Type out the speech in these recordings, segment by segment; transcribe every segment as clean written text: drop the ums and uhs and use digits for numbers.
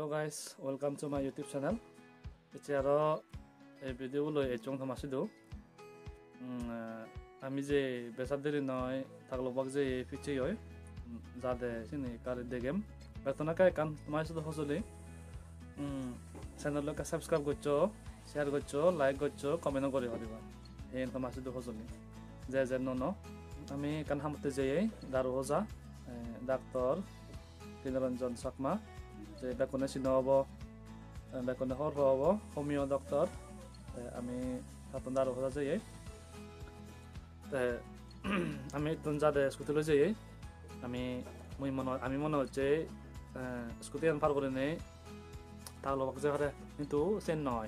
Hello guys, welcome to my YouTube channel. Echaro a video lo echong thamasido. Ami je besaderi noi Taglabagh je fiche hoy. Jade sini kar de game. Betona kai kan thamasido hosole. Channel lo ka subscribe gocho, share gocho, like gocho, comment kori horiba. Hein thamasido hosole. Je no. Ami kan hamte je daru hoja, doctor Tinranjan Sakma. Bekone sinobo, bekone horrobo, homeo doctor. Ami hatondar hoja je. Ami tunjade skutilo je. Ami mono je skutian par gorene Taglabagh je hore into sen noi.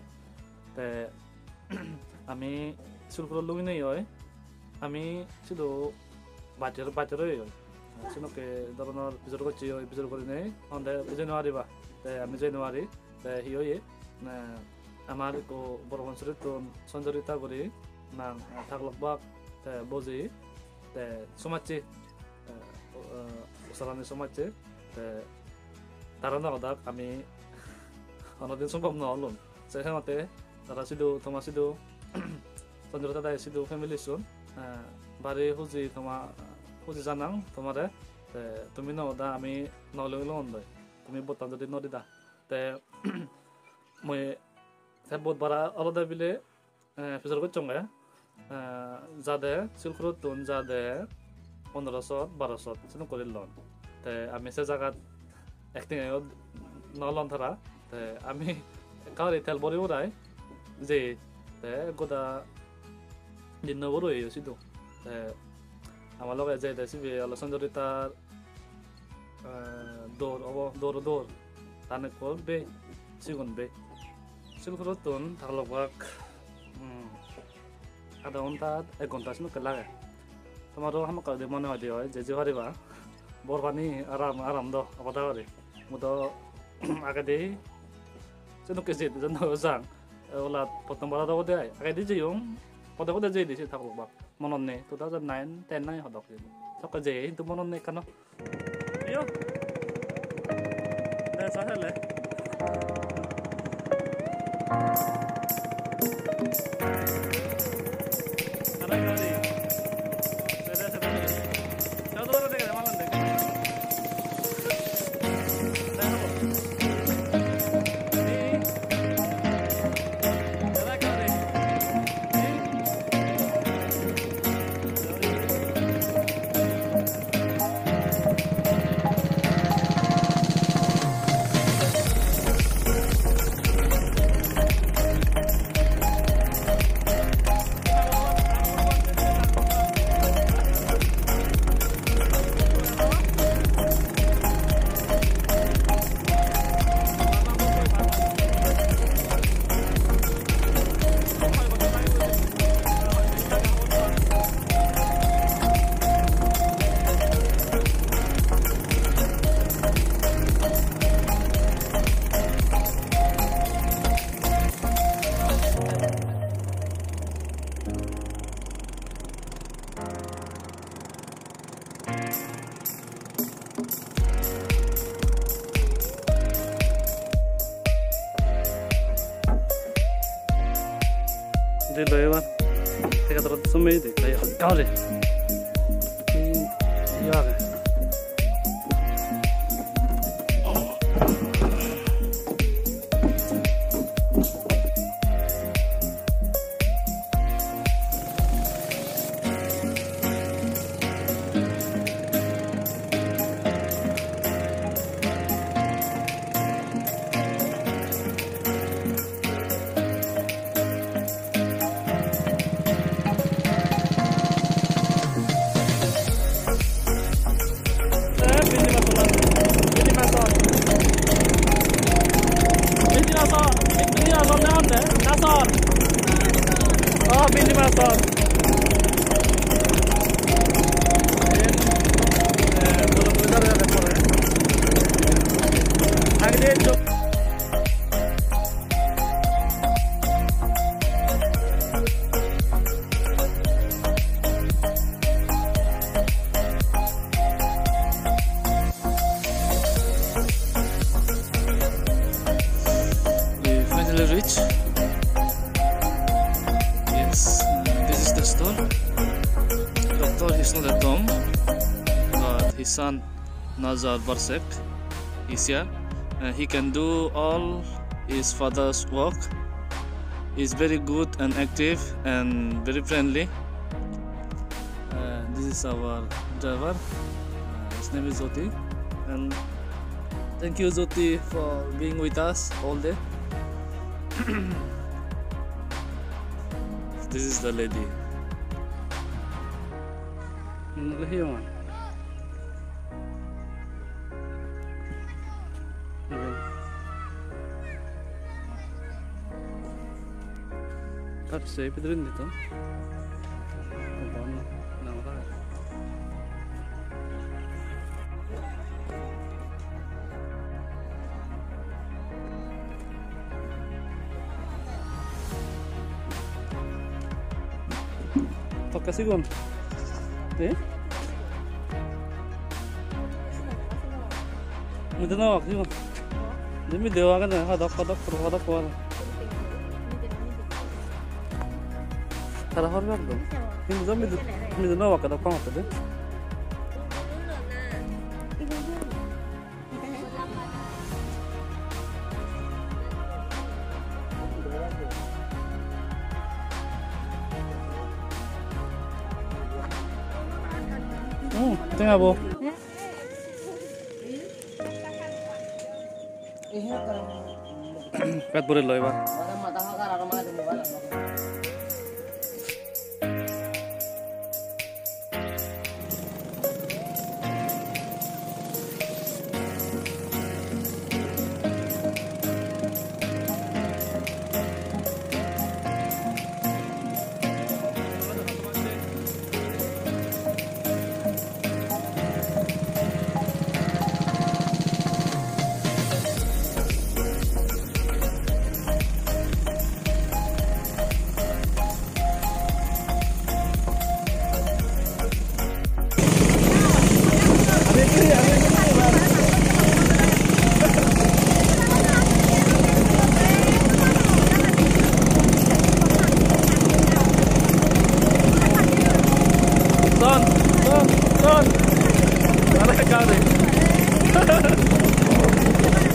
Ami sulfuro lugine hoy. Ami sido bater hoy. Sino que doronor episode korine onde January ba ami January hiyoye na amar ko boronsre to sonjorita gori na Taglabagh bozi somache usarane somache tarana odak ami onodin sombab no lon sehamate tarasido tomasido sonjorita dai sido family son bare huji toma Huji janang tomare tumi no da ami nolong doi tumi botan jodi nodi da te moi te bot bara aloda bile fisar ko chonga jade silkro tun jade 1500 sino koril lon te ami se jagat acting ayo nolong thara te ami kare tel bori urai je te goda dinno boro yo sido te amalo ga jai desi be ala sonjorita dor tane ko be sigon be silkro ton Taglabagh ada onta egontas no kala tomaro ham ka de mone hadi hoy je hariba borbani aram do abada hore mudo agade seno ke je janno sang ola prothom bara do de agade je yung Pada je di si Taglabagh mononne 2009 10 nai hodok je saka je itu mononne kano iyo da sahale ana kali seda chalo de malan de Dilo Evan, teka terus semai deh, kayak kau deh, iya kan? Though he's not at home, but his son Nazar Barsek is here. He can do all his father's work. He's very good and active and very friendly. This is our driver. His name is Jyoti, and thank you, Jyoti, for being with us all day. This is the lady. Tapi saya pikirin dito. Pakai sigon. Minta nawak sigon. Demi dewa kan hadak wala. Cara hormat dong. Ini zaman minta nawak hadak pang apa deh? Tengah bu. Kat boleh loh ya. Son, mana kau ni?